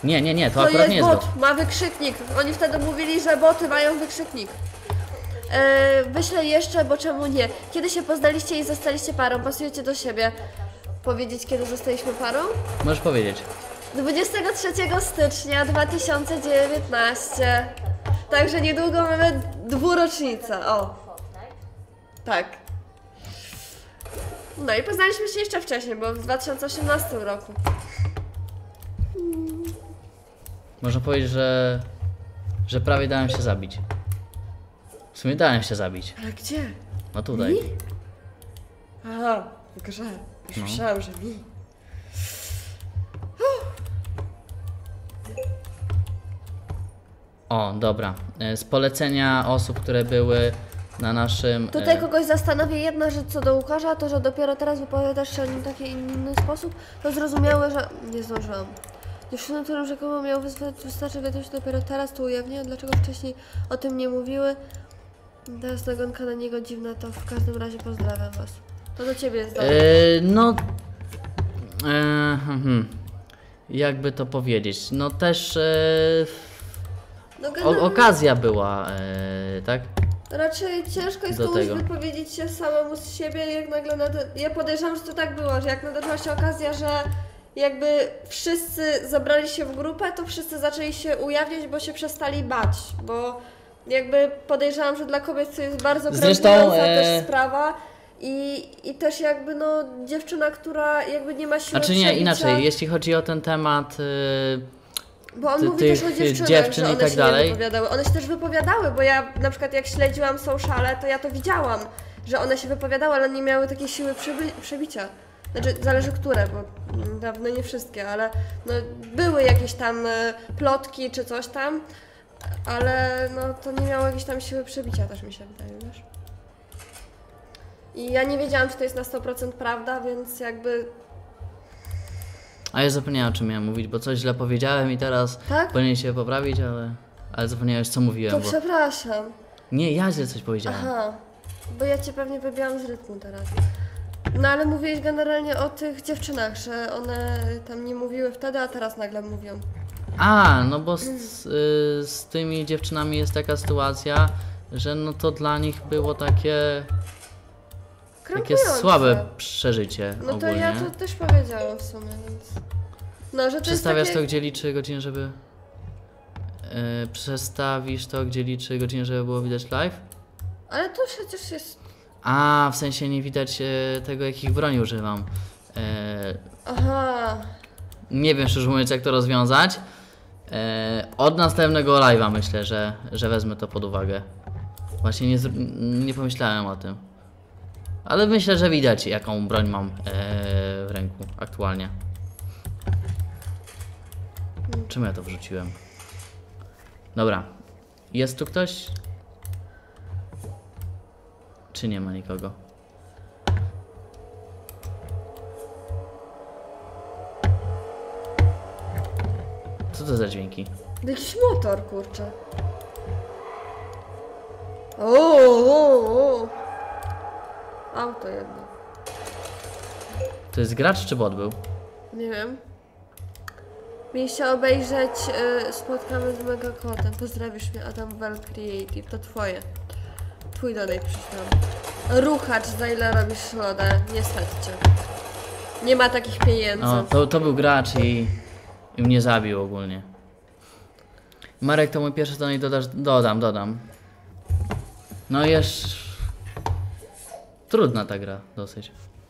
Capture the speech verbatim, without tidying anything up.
Nie, nie, nie, to, To akurat jest nie jest bot, bot. ma wykrzyknik. Oni wtedy mówili, że boty mają wykrzyknik. E, wyślę jeszcze, bo czemu nie? Kiedy się poznaliście i zostaliście parą? Pasujecie do siebie. Powiedzieć, kiedy zostaliśmy parą? Możesz powiedzieć. dwudziestego trzeciego stycznia dwa tysiące dziewiętnastego. Także niedługo mamy dwurocznicę. O. Tak. No i poznaliśmy się jeszcze wcześniej, bo w dwa tysiące osiemnastym roku. Można powiedzieć, że... że prawie dałem się zabić. W sumie dałem się zabić. Ale gdzie? No tutaj. Mi? Aha, w grze. Już No. myślałam, że mi. O, dobra. E, Z polecenia osób, które były na naszym... Tutaj e, kogoś zastanawia jedna rzecz co do Łukasza, to że dopiero teraz wypowiadasz się o nim w taki inny sposób, to zrozumiałe, że... Nie zdążyłam. Dziewczyny, którym rzekomo miał wysłać, wystarczy wiadomość, dopiero teraz tu ujawniają, dlaczego wcześniej o tym nie mówiły. Teraz nagonka na niego dziwna, to w każdym razie pozdrawiam was. To do ciebie jest dobre. e, No... E, hmm. Jakby to powiedzieć? No też... E, No o, generalnie okazja była, e, tak? raczej ciężko jest do komuś tego. wypowiedzieć się samemu z siebie, jak nagle nade... Ja podejrzewam, że to tak było, że jak nadarzyła się okazja, że jakby wszyscy zabrali się w grupę, to wszyscy zaczęli się ujawniać, bo się przestali bać, bo jakby podejrzewam, że dla kobiet to jest bardzo Zresztą, krępująca e... też sprawa i, i też jakby no dziewczyna, która jakby nie ma siły Znaczy nie, przebicia, inaczej, jeśli chodzi o ten temat... E, bo on ty- mówi też tych o dziewczynach, dziewczyn że i one tak się dalej. nie wypowiadały. One się też wypowiadały, bo ja na przykład jak śledziłam sociale, to ja to widziałam, że one się wypowiadały, ale nie miały takiej siły przebi przebicia. Znaczy, zależy które, bo dawno nie wszystkie, ale no, były jakieś tam e, plotki czy coś tam, ale no to nie miało jakiejś tam siły przebicia, też mi się wydaje, wiesz. I ja nie wiedziałam, czy to jest na sto procent prawda, więc jakby... A ja zapomniałem, o czym miałem mówić, bo coś źle powiedziałem i teraz Tak? powinien się poprawić, ale... Ale zapomniałeś, co mówiłem, To bo... przepraszam. Nie, ja źle coś powiedziałem. Aha, bo ja cię pewnie wybiłam z rytmu teraz. No ale mówiłeś generalnie o tych dziewczynach, że one tam nie mówiły wtedy, a teraz nagle mówią. A, no bo z, z, y, z tymi dziewczynami jest taka sytuacja, że no to dla nich było takie... Takie Krępujące. słabe przeżycie No to ogólnie. ja to też powiedziałam w sumie, więc... No, że to Przestawiasz jest takie... to, gdzie liczy godziny, żeby... Yy, przestawisz to, gdzie liczy godziny, żeby było widać live? Ale to przecież jest... A, w sensie nie widać e, tego, jakich broni używam. E, Aha. nie wiem, szczerze mówiąc, jak to rozwiązać. E, od następnego live'a myślę, że, że wezmę to pod uwagę. Właśnie nie, zr- nie pomyślałem o tym. Ale myślę, że widać, jaką broń mam e, w ręku aktualnie. Czemu ja to wrzuciłem? Dobra. Jest tu ktoś? Czy nie ma nikogo? Co to za dźwięki? Jakiś motor, kurczę. O, o, o. Auto jedno. To jest gracz czy bot był? Nie wiem. Mieliście obejrzeć y, Spotkamy z Megakotem. Pozdrawisz mnie, Adam Well Creative. To twoje. Twój donate przyszłam. Ruchacz, za ile robisz szkodę. Niestety cię. Nie ma takich pieniędzy. No, to, to był gracz i, i mnie zabił ogólnie. Marek, to mój pierwszy donate, dodasz? Dodam, dodam. No jest... Trudna ta gra, dosyć.